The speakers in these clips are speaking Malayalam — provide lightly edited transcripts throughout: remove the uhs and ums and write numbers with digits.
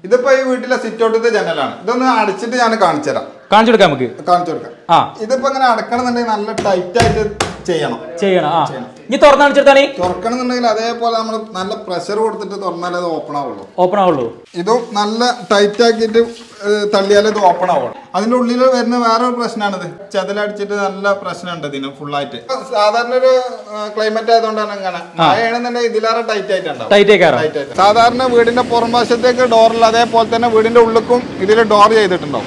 ഇതിപ്പോ ഈ വീട്ടിലെ സിറ്റ് ഔട്ടത്തെ ജനലാണ്. ഇതൊന്ന് അടച്ചിട്ട് ഞാൻ കാണിച്ചു തരാം. കാണിച്ചു കൊടുക്കാം നമുക്ക്. കാണിച്ചു കൊടുക്കാം. ഇതിപ്പോ ഇങ്ങനെ അടക്കണമെന്നുണ്ടെങ്കിൽ നല്ല ടൈറ്റ് ആയിട്ട് ചെയ്യണം. ഇനി തുറന്നു കാണിച്ചെടുത്താണ്. തുറക്കണമെന്നുണ്ടെങ്കിൽ അതേപോലെ നമ്മൾ നല്ല പ്രഷർ കൊടുത്തിട്ട് തുറന്നാലേ അത് ഓപ്പൺ ആവുള്ളൂ. ഇതും നല്ല ടൈറ്റ് ആക്കിയിട്ട് തള്ളിയാലേ ഇത് ഓപ്പൺ ആവുള്ളൂ. അതിന്റെ ഉള്ളിൽ വരുന്ന വേറൊരു പ്രശ്നമാണിത്. ചെതലടിച്ചിട്ട് നല്ല പ്രശ്നമുണ്ട് ഇതിന് ഫുള്ളായിട്ട്. സാധാരണ ഒരു ക്ലൈമറ്റ് ആയതുകൊണ്ടാണ് ഇങ്ങനെ. മഴയാണെന്നുണ്ടെങ്കിൽ ഇതിലേറെ ടൈറ്റ് ആയിട്ടുണ്ടാവും. സാധാരണ വീടിന്റെ പുറം വശത്തേക്ക് ഡോറില്ല, അതേപോലെ തന്നെ വീടിന്റെ ഉള്ളിലേക്കും ഇതിൽ ഡോർ ചെയ്തിട്ടുണ്ടാവും.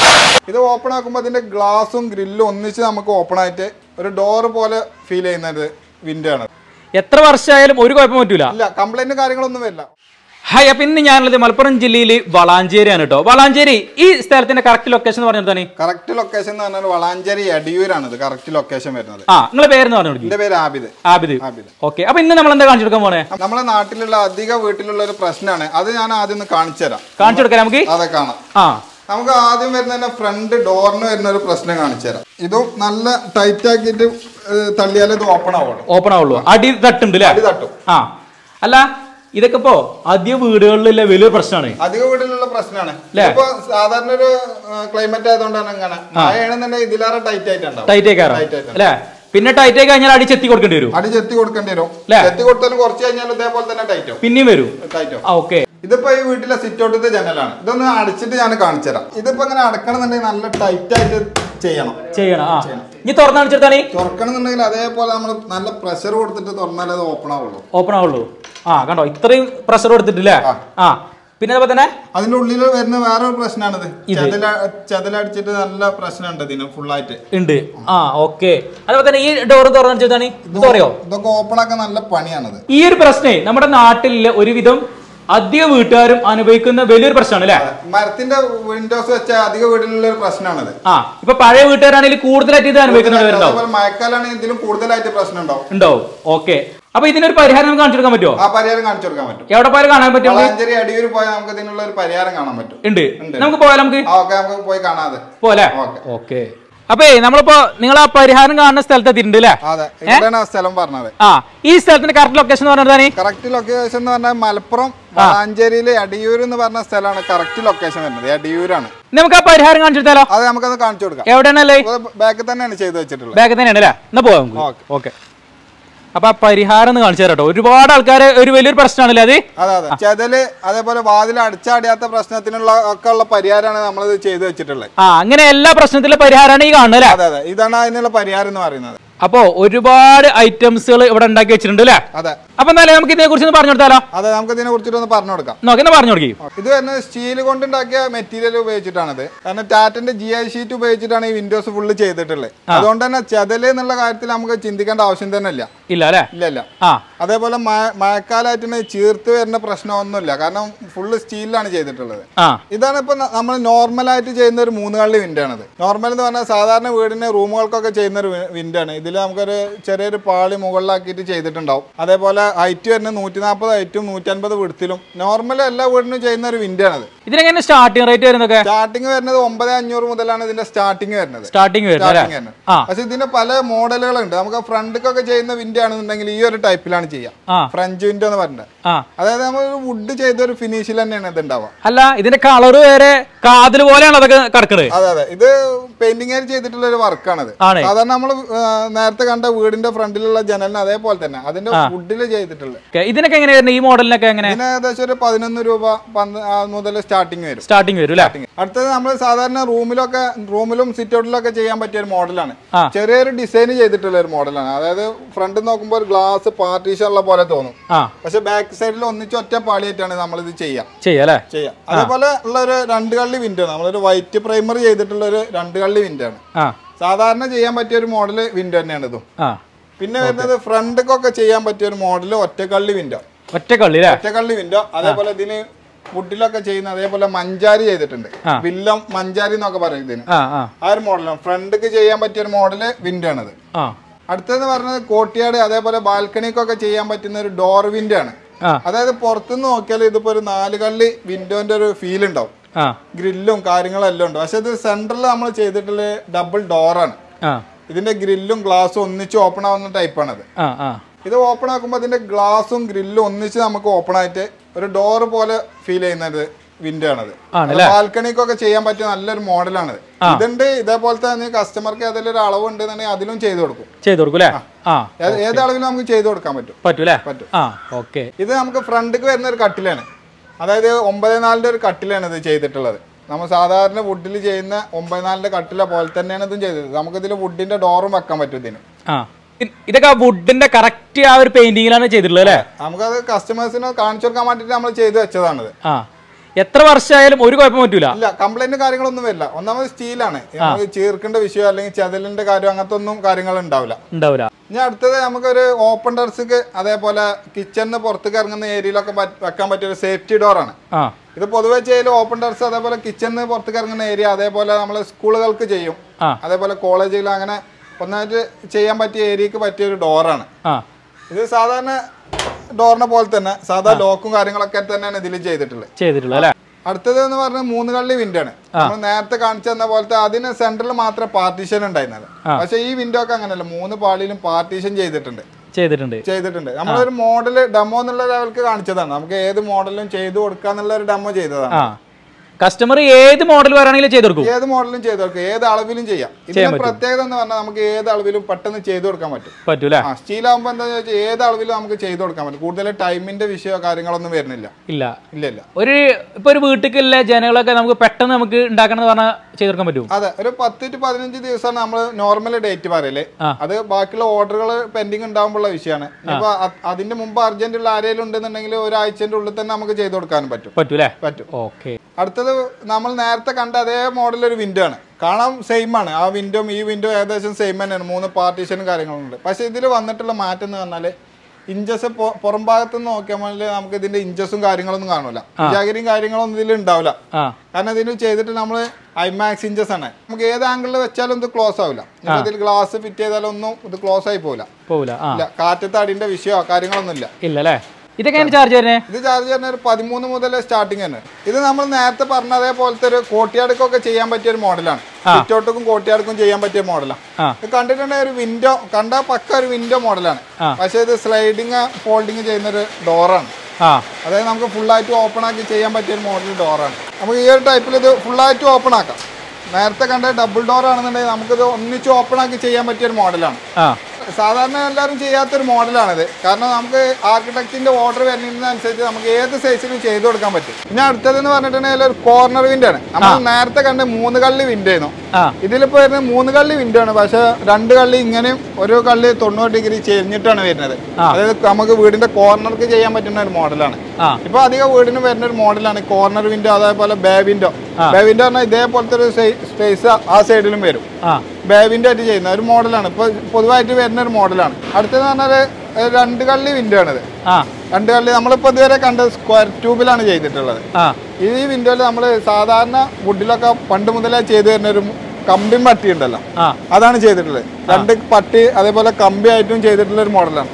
ഇത് ഓപ്പൺ ആക്കുമ്പോൾ അതിന്റെ ഗ്ലാസും ഗ്രില്ലും ഒന്നിച്ച് നമുക്ക് ഓപ്പൺ ആയിട്ട് ഒരു ഡോർ പോലെ ഫീൽ ചെയ്യുന്നത് വിൻഡോ ആണ്. എത്ര വർഷമായാലും ഒരു കുഴപ്പം പറ്റൂല. ഇല്ല, കംപ്ലൈന്റ് കാര്യങ്ങളൊന്നും വരില്ല. ഹായ്, അപ്പൊ ഇന്ന് ഞാനുള്ളത് മലപ്പുറം ജില്ലയിൽ വളാഞ്ചേരിയാണ് കേട്ടോ. വളാഞ്ചേരി ഈ സ്ഥലത്തിന്റെ കറക്റ്റ് ലൊക്കേഷൻ എന്ന് പറഞ്ഞാൽ കറക്റ്റ് ലൊക്കേഷൻ എന്ന് പറഞ്ഞാൽ വളാഞ്ചേരി എടിയൂരാണ് കറക്റ്റ് ലൊക്കേഷൻ വരുന്നത്. നിങ്ങളുടെ പേരെന്ന് പറഞ്ഞു? എന്റെ പേര് ആബിദ്. ഓക്കെ, അപ്പൊ ഇന്ന് നമ്മൾ എന്താ കാണിച്ചു കൊടുക്കാൻ പോണേ? നമ്മളെ നാട്ടിലുള്ള അധിക വീട്ടിലുള്ള ഒരു പ്രശ്നമാണ്. അത് ഞാൻ ആദ്യം ഒന്ന് കാണിച്ചു തരാം. കാണിച്ചു കൊടുക്കാം നമുക്ക്. അതെ, കാണാം. നമുക്ക് ആദ്യം വരുന്ന ഫ്രണ്ട് ഡോറിന് വരുന്ന ഒരു പ്രശ്നം കാണിച്ചു തരാം. ഇതും നല്ല ടൈറ്റ് ആക്കിയിട്ട് തള്ളിയാലേ ഇത് ഓപ്പൺ ആവുള്ളൂ. അടി തട്ടുണ്ട്. അടി തട്ടും. അല്ല, ഇതൊക്കെ ഇപ്പോ അധിക വീടുകളിലെ വലിയ പ്രശ്നമാണ്. അധിക വീട്ടിലുള്ള പ്രശ്നമാണ്. ഇപ്പൊ സാധാരണ ഒരു ക്ലൈമറ്റ് ആയതുകൊണ്ടാണ് ഇങ്ങനെ. മഴയാണെന്നുണ്ടെങ്കിൽ ഇതിലേറെ ടൈറ്റ് ആയിട്ടുണ്ടാവും. അല്ലേ? പിന്നെ ടൈറ്റ് ആയി കഴിഞ്ഞാൽ അടി ചെത്തി കൊടുക്കേണ്ടി വരും. ചെത്തി കൊടുത്താലും കുറച്ച് കഴിഞ്ഞാൽ ഇതേപോലെ തന്നെ ടൈറ്റ് ആവും. പിന്നെയും വരും. ഓക്കെ, ഇതിപ്പോ ഈ വീട്ടിലെ സിറ്റ് ഔട്ടത്തെ ജനലാണ്. ഇതൊന്ന് അടച്ചിട്ട് ഞാൻ കാണിച്ചു തരാം. ഇതിപ്പോ ഇങ്ങനെ അടക്കണമെന്നുണ്ടെങ്കിൽ നല്ല ടൈറ്റ് ആയിട്ട് ചെയ്യണം. ഇനി തുറന്നു കാണിച്ചെടുത്താണ്. തുറക്കണമെന്നുണ്ടെങ്കിൽ അതേപോലെ നമ്മൾ നല്ല പ്രഷർ കൊടുത്തിട്ട് തുറന്നാലേ അത് ഓപ്പൺ ആവുള്ളൂ. കണ്ടോ, ഇത്രയും പ്രഷർ കൊടുത്തിട്ടില്ലേ? പിന്നെ അതുപോലെ തന്നെ അതിന്റെ ഉള്ളിൽ വരുന്ന വേറൊരു പ്രശ്നമാണിത്. ചെതലടിച്ചിട്ട് നല്ല പ്രശ്നമുണ്ട് ഇതിന് ഫുള്ളായിട്ട് ഉണ്ട്. ഓക്കെ, അതുപോലെ തന്നെ ഈ ഡോർ തുറന്നു ഇതൊക്കെ ഓപ്പൺ ആക്കാൻ നല്ല പണിയാണിത്. ഈ ഒരു പ്രശ്നേ നമ്മുടെ നാട്ടിലെ ഒരുവിധം അധിക വീട്ടുകാരും അനുഭവിക്കുന്ന വലിയൊരു പ്രശ്നമാണ് അല്ലെ? മരത്തിന്റെ വിൻഡോസ് വെച്ച അധിക വീട്ടിലുള്ള ഒരു പ്രശ്നമാണത്. ഇപ്പൊ പഴയ വീട്ടുകാരാണെങ്കിൽ കൂടുതലായിട്ട് ഇത് അനുഭവിക്കുന്നവരുണ്ടാവും. മഴക്കാലാണെങ്കിൽ ഇതിലും കൂടുതലായിട്ട് പ്രശ്നം ഉണ്ടാവും. ഓക്കെ, അപ്പൊ ഇതിനൊരു പരിഹാരം കാണിച്ചു കൊടുക്കാൻ പറ്റുമോ? പരിഹാരം കാണിച്ചു കൊടുക്കാൻ പറ്റും. എവിടെ പോയാലും കാണാൻ പറ്റും. വളാഞ്ചേരി അടിയൂർ പോയാൽ നമുക്ക് ഇതിനുള്ള ഒരു പരിഹാരം കാണാൻ പറ്റും. നമുക്ക് പോയാൽ നമുക്ക് പോയി കാണാതെ പോലെ. ഓക്കെ, അപ്പൊ നമ്മളിപ്പോ നിങ്ങൾ ആ പരിഹാരം കാണുന്ന സ്ഥലത്ത് എത്തിയിട്ടുണ്ട് അല്ലേ? സ്ഥലം പറഞ്ഞത്. ഈ സ്ഥലത്തിന്റെ കറക്റ്റ് ലൊക്കേഷൻ എന്ന് പറഞ്ഞാൽ കറക്റ്റ് ലൊക്കേഷൻ എന്ന് പറഞ്ഞാൽ മലപ്പുറം വളാഞ്ചേരിയിലെ അടിയൂർ എന്ന് പറഞ്ഞ സ്ഥലമാണ് കറക്റ്റ് ലൊക്കേഷൻ വരുന്നത്. അടിയൂരാണ്. നമുക്ക് ആ പരിഹാരം കാണിച്ചെടുത്താലോ? അതെ, നമുക്കത് കാണിച്ചു കൊടുക്കാം. എവിടെയാണല്ലേ? ബാക്കിൽ തന്നെയാണ് ചെയ്ത് വെച്ചിട്ടുള്ളത്. ബാക്കിൽ തന്നെയാണ് അല്ലേ? എന്നാ പോവാം. ഓക്കെ, അപ്പൊ ആ പരിഹാരം ഒന്ന് കാണിച്ചു തരാട്ടോ. ഒരുപാട് ആൾക്കാര് ഒരു വലിയൊരു പ്രശ്നമാണല്ലേ അത്? അതെ, ചെതല് അതേപോലെ വാതിൽ അടിച്ചാടിയാത്ത പ്രശ്നത്തിനുള്ള ഒക്കെ ഉള്ള പരിഹാരമാണ് നമ്മളിത് ചെയ്തു വെച്ചിട്ടുള്ളത്. അങ്ങനെ എല്ലാ പ്രശ്നത്തിലുള്ള പരിഹാരമാണ് ഈ കാണുന്നത്. അതെ, ഇതാണ് അതിനുള്ള പരിഹാരം എന്ന് പറയുന്നത്. അപ്പോ ഒരുപാട് ഐറ്റംസുകൾ ഇവിടെ ഉണ്ടാക്കി വെച്ചിട്ടുണ്ട് അല്ലേ? അതെ. അപ്പൊ എന്തായാലും നമുക്ക് ഇതിനെ കുറിച്ച് പറഞ്ഞു കൊടുത്താലോ? അതെ, നമുക്ക് ഇതിനെ കുറിച്ചിട്ട് പറഞ്ഞു കൊടുക്കാം. പറഞ്ഞു കൊടുക്കും. ഇത് തന്നെ സ്റ്റീൽ കൊണ്ടുണ്ടാക്കിയ മെറ്റീരിയൽ ഉപയോഗിച്ചിട്ടാണിത്. കാരണം ടാറ്റന്റെ GI ഷീറ്റ് ഉപയോഗിച്ചിട്ടാണ് ഈ വിൻഡോസ് ഫുള്ള് ചെയ്തിട്ടുള്ളത്. അതുകൊണ്ട് തന്നെ ചെതല് എന്നുള്ള കാര്യത്തിൽ നമുക്ക് ചിന്തിക്കേണ്ട ആവശ്യം തന്നെ ഇല്ല. ഇല്ല. അതേപോലെ മഴക്കാലമായിട്ട് ചീർത്ത് വരുന്ന പ്രശ്നമൊന്നുമില്ല. കാരണം ഫുള്ള് സ്റ്റീലിലാണ് ചെയ്തിട്ടുള്ളത്. ഇതാണ് ഇപ്പൊ നമ്മൾ നോർമലായിട്ട് ചെയ്യുന്ന ഒരു 3 കള്ളി വിൻഡോ ആണിത്. നോർമൽ എന്ന് പറഞ്ഞാൽ സാധാരണ വീടിന് റൂമുകൾക്കൊക്കെ ചെയ്യുന്ന ഒരു വിൻഡോ ആണ്. ഇതിൽ നമുക്കൊരു ചെറിയൊരു പാളി മുകളിലാക്കിയിട്ട് ചെയ്തിട്ടുണ്ടാവും. അതേപോലെ ഹൈറ്റ് വരുന്ന 140 ഹൈറ്റും 150 വിഡ്ത്തിലും നോർമൽ എല്ലാ വീടിനും ചെയ്യുന്ന ഒരു വിൻഡോ ആണത്. ഇതിനെങ്ങനെ സ്റ്റാർട്ടിംഗ് റേറ്റ് വരുന്നത്? സ്റ്റാർട്ടിംഗ് വരുന്നത് 9,500 മുതലാണ് ഇതിന്റെ സ്റ്റാർട്ടിംഗ് വരുന്നത്. പക്ഷെ ഇതിന്റെ പല മോഡലുകളുണ്ട്. നമുക്ക് ഫ്രണ്ടിക്കൊക്കെ ചെയ്യുന്ന വിൻഡോ ആണെന്നുണ്ടെങ്കിൽ ഈ ഒരു ടൈപ്പിലാണ് ചെയ്യാം. ഫ്രഞ്ച് വിൻഡോ എന്ന് പറഞ്ഞത്. അതായത് നമ്മൾ വുഡ് ചെയ്ത ഒരു ഫിനിഷിൽ തന്നെയാണ് ഇത് ഉണ്ടാവുക. അല്ല, ഇതിന്റെ കളർ വേറെ കാതിൽ പോലെയാണ് അതൊക്കെ കിടക്കുന്നത്. അതെ, ഇത് പെയിന്റിംഗ് ചെയ്തിട്ടുള്ള ഒരു വർക്കാണത്. സാധാരണ നമ്മൾ നേരത്തെ കണ്ട വീടിന്റെ ഫ്രണ്ടിലുള്ള ജനലിന് അതേപോലെ തന്നെ അതിന്റെ വുഡിൽ ചെയ്തിട്ടുള്ളത്. ഇതിനൊക്കെ എങ്ങനെയായിരുന്നു ഈ മോഡലിനൊക്കെ? എങ്ങനെ? ഇതിന് ഏകദേശം ഒരു 11 രൂപ മുതൽ സ്റ്റാർട്ടിംഗ് വരും. അടുത്തത് നമ്മൾ സാധാരണ റൂമിലും സിറ്റ് ഔട്ടിലൊക്കെ ചെയ്യാൻ പറ്റിയ ഒരു മോഡലാണ്. ചെറിയൊരു ഡിസൈൻ ചെയ്തിട്ടുള്ള ഒരു മോഡലാണ്. അതായത് ഫ്രണ്ടിൽ നോക്കുമ്പോൾ ഒരു ഗ്ലാസ് പാർട്ടീഷൻ ഉള്ള പോലെ തോന്നും. പക്ഷെ ബാക്ക് സൈഡിൽ ഒന്നിച്ച് ഒറ്റ പാളിയായിട്ടാണ് നമ്മൾ ഇത് ചെയ്യാം. അതേപോലെ ഉള്ള ഒരു 2 കള്ളി വിൻഡോ, നമ്മളൊരു വൈറ്റ് പ്രൈമർ ചെയ്തിട്ടുള്ള ഒരു 2 കള്ളി വിൻഡോ ആണ്. സാധാരണ ചെയ്യാൻ പറ്റിയ ഒരു മോഡല് വിൻഡോ തന്നെയാണ് ഇതും. പിന്നെ വരുന്നത് ഫ്രണ്ടിക്കൊക്കെ ചെയ്യാൻ പറ്റിയ ഒരു മോഡല് ഒറ്റക്കള്ളി വിൻഡോ. അതേപോലെ ഇതിന് വുഡിലൊക്കെ ചെയ്യുന്ന അതേപോലെ മഞ്ചാരി ചെയ്തിട്ടുണ്ട്. വില്ലം മഞ്ചാരി എന്നൊക്കെ പറയും ഇതിന്. ആ ഒരു മോഡലാണ്. ഫ്രണ്ടിക്ക് ചെയ്യാൻ പറ്റിയ ഒരു മോഡല് വിൻഡോ ആണത്. അടുത്തെന്ന് പറഞ്ഞത് കോട്ടിയാട് അതേപോലെ ബാൽക്കണിക്കൊക്കെ ചെയ്യാൻ പറ്റുന്ന ഒരു ഡോർ വിൻഡോ ആണ്. അതായത് പുറത്തുനിന്ന് നോക്കിയാൽ ഇതിപ്പോ ഒരു 4 കള്ളി വിൻഡോന്റെ ഒരു ഫീൽ ഉണ്ടാവും. ഗ്രില്ലും കാര്യങ്ങളും എല്ലാം ഉണ്ട്. പക്ഷെ ഇത് സെന്ററിൽ നമ്മൾ ചെയ്തിട്ടുള്ള ഡബിൾ ഡോറാണ്. ഇതിന്റെ ഗ്രില്ലും ഗ്ലാസും ഒന്നിച്ച് ഓപ്പൺ ആവുന്ന ടൈപ്പാണത്. ഇത് ഓപ്പൺ ആക്കുമ്പോൾ അതിന്റെ ഗ്ലാസും ഗ്രില്ലും ഒന്നിച്ച് നമുക്ക് ഓപ്പൺ ആയിട്ട് ഒരു ഡോർ പോലെ ഫീൽ ചെയ്യുന്നത് വിൻഡോ ആണത്. ബാൽക്കണിക്കൊക്കെ ചെയ്യാൻ പറ്റിയ നല്ലൊരു മോഡലാണത്. ഇതുണ്ട് ഇതേപോലെ തന്നെ കസ്റ്റമർക്ക് അതിലൊരു അളവ് ഉണ്ടെന്നുണ്ടെങ്കിൽ അതിലും ചെയ്തു കൊടുക്കും. ഏത് അളവിലും നമുക്ക് ചെയ്തു കൊടുക്കാൻ പറ്റും. ഇത് നമുക്ക് ഫ്രണ്ടിക്ക് വരുന്ന ഒരു കട്ടിലാണ്. അതായത് 9.4 ഒരു കട്ടിലാണ് ഇത് ചെയ്തിട്ടുള്ളത്. നമ്മൾ സാധാരണ വുഡിൽ ചെയ്യുന്ന 9.4 കട്ടില പോലെ തന്നെയാണ് ഇതും ചെയ്തത്. നമുക്ക് ഇതിൽ വുഡിന്റെ ഡോറും വെക്കാൻ പറ്റും ഇതിന്. ഇതൊക്കെ വുഡിന്റെ കറക്റ്റ് ആ ഒരു പെയിന്റിങ്ങിലാണ് ചെയ്തിട്ടുള്ളത് അല്ലേ? നമുക്കത് കസ്റ്റമേഴ്സിന് കാണിച്ചു കൊടുക്കാൻ വേണ്ടിട്ട് നമ്മൾ ചെയ്തു വെച്ചതാണത്. എത്ര വർഷമായാലും ഒരു കുഴപ്പം പറ്റൂല. ഇല്ല, കംപ്ലൈന്റ് കാര്യങ്ങളൊന്നും വരില്ല. ഒന്നാമത് സ്റ്റീലാണ്. ചീർക്കേണ്ട വിഷയം അല്ലെങ്കിൽ ചെതലിന്റെ കാര്യം അങ്ങനത്തെ ഒന്നും കാര്യങ്ങൾ ഉണ്ടാവില്ല. ഇനി അടുത്തത് നമുക്കൊരു ഓപ്പൺ ടെറസിക്ക് അതേപോലെ കിച്ചണിന് പുറത്തേക്ക് ഇറങ്ങുന്ന ഏരിയയിലൊക്കെ വെക്കാൻ പറ്റിയ ഒരു സേഫ്റ്റി ഡോറാണ്. ഇത് പൊതുവെ ചെയ്യലും ഓപ്പൺ ടെറസ് അതേപോലെ കിച്ചണിന് പുറത്തേക്ക് ഇറങ്ങുന്ന ഏരിയ അതേപോലെ നമ്മൾ സ്കൂളുകൾക്ക് ചെയ്യും, അതേപോലെ കോളേജുകൾ അങ്ങനെ ഒന്നായിട്ട് ചെയ്യാൻ പറ്റിയ ഏരിയക്ക് പറ്റിയ ഒരു ഡോറാണ്. ഇത് സാധാരണ ഡോറിനെ പോലെ തന്നെ സാധാ ലോക്കും കാര്യങ്ങളൊക്കെ തന്നെയാണ് ഇതിൽ ചെയ്തിട്ടുള്ളത്. അടുത്തത് എന്ന് പറഞ്ഞാൽ 3 കള്ളി വിൻഡോ ആണ്. നമ്മൾ നേരത്തെ കാണിച്ചു തന്ന പോലത്തെ അതിന് സെന്ററിൽ മാത്രമേ പാർട്ടീഷൻ ഉണ്ടായിരുന്നത്. പക്ഷെ ഈ വിൻഡോ ഒക്കെ അങ്ങനെയല്ല, 3 പാളിയിലും പാർട്ടീഷൻ ചെയ്തിട്ടുണ്ട്. നമ്മളൊരു മോഡൽ ഡെമോ എന്നുള്ള ലെവൽക്ക് കാണിച്ചതാണ്. നമുക്ക് ഏത് മോഡലും ചെയ്തു കൊടുക്കാന്നുള്ള ഒരു ഡെമോ ചെയ്തതാണ്. കസ്റ്റമർ ഏത് മോഡൽ വേണമെങ്കിലും ചെയ്തു കൊടുക്കും. ഏത് മോഡലും ചെയ്തു കൊടുക്കും, ഏത് അളവിലും ചെയ്യാം. ഇതിന്റെ പ്രത്യേകത എന്ന് പറഞ്ഞാൽ നമുക്ക് ഏത് അളവിലും പെട്ടെന്ന് ചെയ്തു കൊടുക്കാൻ പറ്റും. സ്റ്റീൽ ആകുമ്പോൾ എന്താ വെച്ചാൽ ഏത് അളവിലും നമുക്ക് ചെയ്തു കൊടുക്കാൻ പറ്റും. കൂടുതൽ ടൈമിന്റെ വിഷയമോ കാര്യങ്ങളൊന്നും വരുന്നില്ല. ഇല്ല. ഒരു വീട്ടിലുള്ള ജനങ്ങളൊക്കെ നമുക്ക് പെട്ടെന്ന് നമുക്ക് ഉണ്ടാക്കണം എന്ന് പറഞ്ഞാൽ ചെയ്തു കൊടുക്കാൻ പറ്റും. അതെ, ഒരു 10 to 15 ദിവസമാണ് നമ്മൾ നോർമൽ ഡേറ്റ് പറയല്ലേ. അത് ബാക്കിയുള്ള ഓർഡറുകൾ പെൻഡിങ് ഉണ്ടാകുമ്പോഴുള്ള വിഷയമാണ്. ഇപ്പൊ അതിന്റെ മുമ്പ് അർജന്റ് ഉള്ള ആരെങ്കിലും ഉണ്ടെന്നുണ്ടെങ്കിൽ ഒരാഴ്ചന്റെ ഉള്ളിൽ തന്നെ നമുക്ക് ചെയ്തു കൊടുക്കാനും പറ്റും. അടുത്തത് നമ്മൾ നേരത്തെ കണ്ട അതേ മോഡൽ ഒരു വിൻഡോ ആണ്. കാണാൻ സെയിം ആണ്. ആ വിൻഡോ ഈ വിൻഡോ ഏകദേശം സെയിം തന്നെയാണ്. 3 പാർട്ടീഷനും കാര്യങ്ങളുണ്ട്. പക്ഷെ ഇതിൽ വന്നിട്ടുള്ള മാറ്റം എന്ന് പറഞ്ഞാല് ഇഞ്ചസ് പുറം ഭാഗത്തുനിന്ന് നോക്കിയാൽ നമുക്ക് ഇതിന്റെ ഇഞ്ചസും കാര്യങ്ങളൊന്നും കാണൂല. ജാഗരിയും കാര്യങ്ങളൊന്നും ഇതിൽ ഉണ്ടാവില്ല. കാരണം ഇതിന് ചെയ്തിട്ട് നമ്മള് IMAX ഇഞ്ചസ് ആണ്. നമുക്ക് ഏത് ആംഗിളിൽ വെച്ചാലും ഇത് ക്ലോസ് ആവില്ല. ഇതിൽ ഗ്ലാസ് ഫിറ്റ് ചെയ്താലും ഒന്നും ഇത് ക്ലോസ് ആയി പോവില്ല. കാറ്റത്ത് അടിന്റെ വിഷയമോ കാര്യങ്ങളൊന്നും ഇല്ല. ഇതൊക്കെ ചാർജ് ചെയ്യുന്നത്? ഇത് ചാർജ് ചെയ്യുന്ന ഒരു 13 മുതൽ സ്റ്റാർട്ടിങ് തന്നെ. ഇത് നമ്മൾ നേരത്തെ പറഞ്ഞ അതേപോലത്തെ ഒരു കോട്ടിയാടുക്കൊക്കെ ചെയ്യാൻ പറ്റിയ ഒരു മോഡലാണ്. ചുറ്റോട്ടുക്കും കോട്ടിയാടുക്കും ചെയ്യാൻ പറ്റിയ മോഡലാണ്. ഇത് കണ്ടിട്ടുണ്ടെങ്കിൽ ഒരു വിൻഡോ കണ്ടാൽ പക്ക ഒരു വിൻഡോ മോഡലാണ്. പക്ഷെ ഇത് സ്ലൈഡിങ് ഫോൾഡിങ് ചെയ്യുന്ന ഒരു ഡോറാണ്. അതായത് നമുക്ക് ഫുള്ളായിട്ട് ഓപ്പൺ ആക്കി ചെയ്യാൻ പറ്റിയ ഒരു മോഡൽ ഡോറാണ്. നമുക്ക് ഈ ഒരു ടൈപ്പിൽ ഇത് ഫുള്ളായിട്ട് ഓപ്പൺ ആക്കാം. നേരത്തെ കണ്ട ഡബിൾ ഡോർ ആണെന്നുണ്ടെങ്കിൽ നമുക്കിത് ഒന്നിച്ച് ഓപ്പൺ ആക്കി ചെയ്യാൻ പറ്റിയ ഒരു മോഡലാണ്. സാധാരണ എല്ലാവരും ചെയ്യാത്തൊരു മോഡലാണിത്. കാരണം നമുക്ക് ആർക്കിടെക്റ്റിന്റെ ഓർഡർ വരുന്നതിനനുസരിച്ച് നമുക്ക് ഏത് സൈസിലും ചെയ്തു കൊടുക്കാൻ പറ്റും. പിന്നെ അടുത്തതെന്ന് പറഞ്ഞിട്ടുണ്ടെങ്കിൽ ഒരു കോർണർ വിൻഡോ ആണ്. നമ്മൾ നേരത്തെ കണ്ട 3 കള്ളി വിൻഡോ ആയിരുന്നു. ഇതിലിപ്പോ വരുന്നത് 3 കള്ളി വിൻഡോ ആണ്. പക്ഷെ 2 കള്ളി ഇങ്ങനെയും ഒരു കള്ളി 90 ഡിഗ്രി ചെരിഞ്ഞിട്ടാണ് വരുന്നത്. അതായത് നമുക്ക് വീടിന്റെ കോർണർക്ക് ചെയ്യാൻ പറ്റുന്ന ഒരു മോഡലാണ്. ഇപ്പൊ അധികം വീടിന് വരുന്ന ഒരു മോഡലാണ് കോർണർ വിൻഡോ. അതേപോലെ ബേ വിൻഡോ പറഞ്ഞാൽ ഇതേപോലത്തെ ഒരു സ്പേസ് ആ സൈഡിലും വരും. ബേ വിൻഡോ ആയിട്ട് ചെയ്യുന്ന ഒരു മോഡലാണ്. ഇപ്പൊ പൊതുവായിട്ട് വരുന്ന ഒരു മോഡലാണ്. അടുത്തെന്ന് പറഞ്ഞാല് 2 കള്ളി വിൻഡോ ആണിത്. 2 കള്ളി നമ്മളിപ്പോ ഇതുവരെ കണ്ട സ്ക്വയർ ട്യൂബിലാണ് ചെയ്തിട്ടുള്ളത്. ഈ വിൻഡോയിൽ നമ്മൾ സാധാരണ വുഡിലൊക്കെ പണ്ട് മുതലേ ചെയ്തു വരുന്ന ഒരു കമ്പി പട്ടി ഉണ്ടല്ലോ, അതാണ് ചെയ്തിട്ടുള്ളത്. 2 പട്ടി അതേപോലെ കമ്പി ആയിട്ടും ചെയ്തിട്ടുള്ള ഒരു മോഡലാണ്.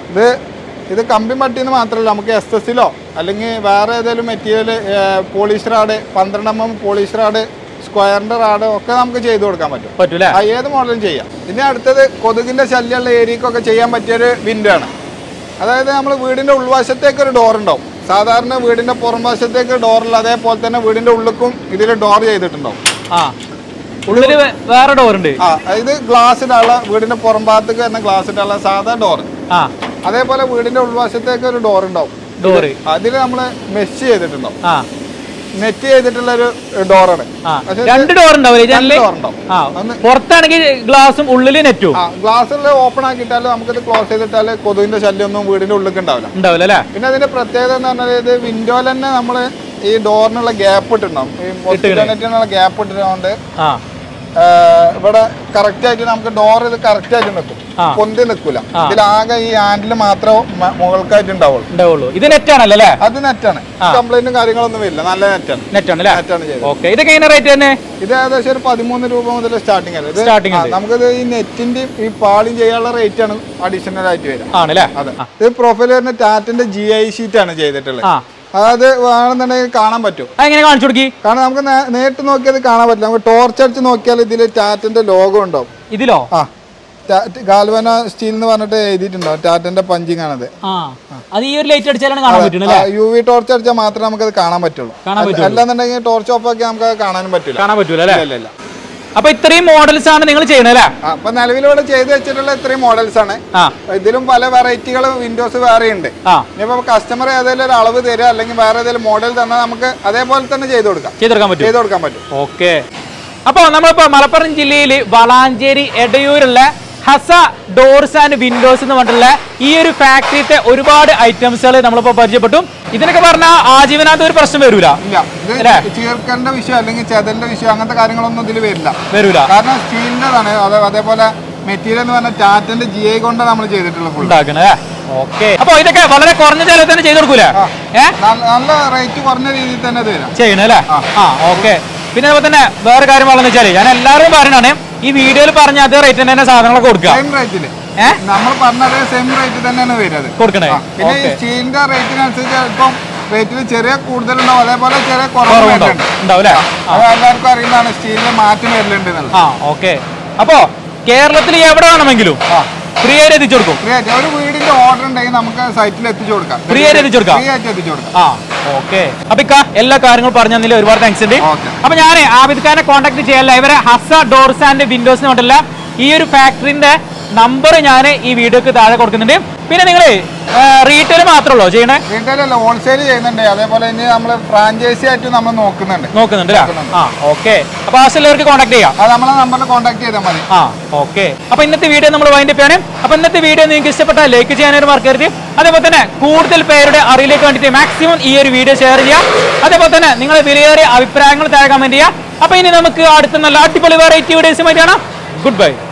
ഇത് കമ്പി പട്ടിന്ന് മാത്രമല്ല, നമുക്ക് SS-ലോ അല്ലെങ്കിൽ വേറെ ഏതെങ്കിലും material polish rod 12 mm polish rod സ്ക്വയറിന്റെ റാഡ് ഒക്കെ നമുക്ക് ചെയ്തു കൊടുക്കാൻ പറ്റും. ഏത് മോഡലും ചെയ്യാം. ഇനി അടുത്തത് കൊതുകിന്റെ ശല്യമുള്ള ഏരിയക്കൊക്കെ ചെയ്യാൻ പറ്റിയൊരു വിൻഡോ ആണ്. അതായത് നമ്മൾ വീടിന്റെ ഉൾവശത്തേക്ക് ഒരു ഡോർ ഉണ്ടാവും. സാധാരണ വീടിന്റെ പുറം വശത്തേക്ക് ഡോറില്ല, അതേപോലെ തന്നെ വീടിന്റെ ഉള്ളിലും ഇതിൽ ഡോർ ചെയ്തിട്ടുണ്ടാവും. ഉള്ളില് വേറെ ഡോർ ഉണ്ട്. ഇത് ഗ്ലാസിനുള്ള വീടിന്റെ പുറം ഭാഗത്തേക്ക് വരുന്ന ഗ്ലാസിനുള്ള സാധാ ഡോർ. അതേപോലെ വീടിന്റെ ഉൾവശത്തേക്ക് ഒരു ഡോർ ഉണ്ടാവും. അതിൽ നമ്മള് മെഷ് ചെയ്തിട്ടുണ്ടാവും. നെറ്റ് ചെയ്തിട്ടുള്ള ഒരു ഡോറാണ്. 2 ഡോർ പുറത്താണെങ്കിൽ ഗ്ലാസും ഉള്ളിൽ നെറ്റും. ഗ്ലാസ്സിൽ ഓപ്പൺ ആക്കിയിട്ടാലും നമുക്കിത് ക്ലോസ് ചെയ്തിട്ടാല് കൊതുകിന്റെ ശല്യമൊന്നും വീടിന്റെ ഉള്ളിൽ ഉണ്ടാവില്ല. പിന്നെ അതിന്റെ പ്രത്യേകത എന്ന് പറഞ്ഞാൽ ഇത് വിൻഡോയിൽ തന്നെ നമ്മള് ഈ ഡോറിനുള്ള ഗ്യാപ്പ് ഇട്ടിട്ടുണ്ടാവും. ഈ മോസ്കിറ്റോ നെറ്റിനുള്ള ഗ്യാപ്പ് ഇട്ടിട്ടുണ്ട്. ഇവിടെ കറക്റ്റ് ആയിട്ട് നമുക്ക് ഡോർ ഇത് കറക്റ്റ് ആയിട്ട് നിൽക്കും, പൊന്തി നിൽക്കൂല. ഇതിലാകെ ഈ ഹാൻഡിൽ മാത്രമേ മുകൾക്കായിട്ട് ഉണ്ടാവുള്ളൂ. ഇത് നെറ്റാണല്ലേ? അത് നെറ്റാണ്. കംപ്ലൈന്റും കാര്യങ്ങളൊന്നും വരില്ല. നല്ല നെറ്റാണ് ചെയ്തത്. ഇത് ഏകദേശം ഒരു 13 രൂപ മുതൽ സ്റ്റാർട്ടിംഗ് ആണ്. നമുക്കിത് ഈ നെറ്റിന്റെയും ഈ പാളിയും ചെയ്യാനുള്ള റേറ്റ് ആണ് അഡീഷണൽ ആയിട്ട് വരിക. അതെ, ഇത് പ്രൊഫൈൽ വരുന്ന ടാറ്റിന്റെ GI ഷീറ്റ് ആണ് ചെയ്തിട്ടുള്ളത്. അത് വേണമെന്നുണ്ടെങ്കിൽ കാണാൻ പറ്റും. എങ്ങനെ കാണിച്ചു കൊടുക്കി? കാരണം നമുക്ക് നേരിട്ട് നോക്കിയത് കാണാൻ പറ്റില്ല. നമുക്ക് ടോർച്ച് അടിച്ച് നോക്കിയാൽ ഇതിൽ ടാറ്റിന്റെ ലോഗോ ഉണ്ടാവും. ഇതിലോ? ഗാൽവന സ്റ്റീൽ എന്ന് പറഞ്ഞിട്ട് എഴുതിയിട്ടുണ്ടോ, ടാറ്റന്റെ പഞ്ചിങ് ആണത്. അത് ഈ ഒരു ലൈറ്റ് അടിച്ചാലാണ് കാണാൻ പറ്റുള്ളൂ. UV ടോർച്ച് അടിച്ചാൽ മാത്രമേ നമുക്കത് കാണാൻ പറ്റുള്ളൂ. അല്ലാന്നുണ്ടെങ്കിൽ ടോർച്ച് ഓഫ് ആക്കി നമുക്ക് കാണാനും പറ്റൂല. അല്ലേ? അപ്പൊ ഇത്രയും മോഡൽസ് ആണ് നിങ്ങൾ ചെയ്യണല്ലേ? അപ്പൊ നിലവിലൂടെ ചെയ്ത് വെച്ചിട്ടുള്ള ഇത്രയും മോഡൽസ് ആണ്. ഇതിലും പല വെറൈറ്റികൾ വിൻഡോസ് വേറെ ഉണ്ട്. ഇനിയിപ്പോ കസ്റ്റമർ ഏതെങ്കിലും ഒരു അളവ് തരിക അല്ലെങ്കിൽ വേറെ ഏതെങ്കിലും മോഡൽ തന്നാൽ നമുക്ക് അതേപോലെ തന്നെ ചെയ്ത് കൊടുക്കാൻ പറ്റും. ഓക്കെ. അപ്പൊ നമ്മളിപ്പോ മലപ്പുറം ജില്ലയിൽ വളാഞ്ചേരി എടയൂരുള്ള ഹസ ഡോർസ് ആൻഡ് വിൻഡോസ് എന്ന് പറഞ്ഞിട്ടുള്ള ഈ ഒരു ഫാക്ടറിത്തെ ഒരുപാട് ഐറ്റംസുകൾ നമ്മളിപ്പോ പരിചയപ്പെട്ടു. ഇതിനൊക്കെ പറഞ്ഞാൽ ആജീവനാന്ത ഒരു പ്രശ്നം വരൂല. ചീർക്കലിന്റെ വിഷയം അല്ലെങ്കിൽ ചെതലിന്റെ വിഷയം അങ്ങനത്തെ കാര്യങ്ങളൊന്നും ഇതിൽ വരില്ല. കാരണം സ്റ്റീലിന്റെതാണ്. അതേപോലെ മെറ്റീരിയൽ എന്ന് പറഞ്ഞാൽ ടാറ്റന്റെ GI കൊണ്ട് നമ്മൾ ചെയ്തിട്ടുള്ള. ഓക്കെ. അപ്പൊ ഇതൊക്കെ വളരെ കുറഞ്ഞ ചെലവ് തന്നെ ചെയ്ത് കൊടുക്കൂലേ? നല്ല റേറ്റ് കുറഞ്ഞ രീതിയിൽ തന്നെ ചെയ്യണല്ലേ? ഓക്കെ. പിന്നെ അതുപോലെ തന്നെ വേറെ കാര്യം പറഞ്ഞെന്ന് വെച്ചാല് ഞാൻ എല്ലാവരും പറയണാണ്, ഈ വീഡിയോയിൽ പറഞ്ഞ അതേ റേറ്റിന് തന്നെ സാധനങ്ങളൊക്കെ കൊടുക്കുക. നമ്മൾ പറഞ്ഞ സെയിം റേറ്റ് തന്നെയാണ് വരുന്നത് കൊടുക്കണേ. പിന്നെ സ്റ്റീലിന്റെ റേറ്റിനനുസരിച്ച് ഇപ്പം റേറ്റിൽ ചെറിയ കൂടുതലുണ്ടാവും, അതേപോലെ ചെറിയ കുറവുണ്ടാവും. എല്ലാവർക്കും അറിയുന്നതാണ് സ്റ്റീലിന് മാറ്റം വരുന്നുണ്ട്. ഓക്കെ. അപ്പോ കേരളത്തിൽ എവിടെ വേണമെങ്കിലും ഫ്രീ ആയിട്ട് എത്തിച്ചു കൊടുക്കും. ഒരു വീടിന്റെ ഓർഡർ ഉണ്ടെങ്കിൽ നമുക്ക് സൈറ്റിൽ എത്തിച്ചു കൊടുക്കാം. ഫ്രീ ആയിട്ട് എത്തിച്ചു കൊടുക്കാം. ഓക്കെ. അപ്പൊ എല്ലാ കാര്യങ്ങളും പറഞ്ഞു തന്നില്ല, ഒരുപാട് താങ്ക്സ് ഉണ്ട്. അപ്പൊ ഞാൻ ആബിദ് ഖാനെ കോൺടാക്ട് ചെയ്യാല്ല. ഇവരെ ഹസ ഡോർസ് ആൻഡ് വിൻഡോസ് എന്ന് പറഞ്ഞില്ല ഈ ഒരു ഫാക്ടറിന്റെ നമ്പർ ഞാൻ ഈ വീഡിയോക്ക് താഴെ കൊടുക്കുന്നുണ്ട്. പിന്നെ നിങ്ങൾ റീറ്റെയിൽ മാത്രമല്ലോ ചെയ്യണേ? റീറ്റെയിൽ അല്ല, ഹോൾസെയിൽ ചെയ്യുന്നുണ്ട്. അതേപോലെ ഇനി നമ്മൾ ഫ്രാഞ്ചൈസി ആയിട്ട് നമ്മൾ നോക്കുന്നുണ്ട്. ഓക്കെ. അപ്പൊ ആവശ്യമുള്ളവർക്ക് കോൺടാക്ട് ചെയ്യാം. അത് നമ്മളെ നമ്പറിൽ കോൺടാക്ട് ചെയ്താൽ മതി. ഓക്കെ. അപ്പൊ ഇന്നത്തെ വീഡിയോ നമ്മൾ വൈൻഡപ്പ് ചെയ്യണം. അപ്പൊ ഇന്നത്തെ വീഡിയോ നിങ്ങൾക്ക് ഇഷ്ടപ്പെട്ടാൽ ലൈക്ക് ചെയ്യാനൊരു മറക്കരുത്. അതേപോലെ തന്നെ കൂടുതൽ പേരുടെ അറിവിലേക്ക് വേണ്ടിയിട്ട് മാക്സിമം ഈ ഒരു വീഡിയോ ഷെയർ ചെയ്യുക. അതേപോലെ തന്നെ നിങ്ങളുടെ വിലയേറിയ അഭിപ്രായങ്ങൾ താഴെ കമന്റ് ചെയ്യുക. അപ്പൊ ഇനി നമുക്ക് അടുത്ത നല്ല അടിപൊളി വെറൈറ്റി വീഡിയോസുമായി കാണാം. Good by.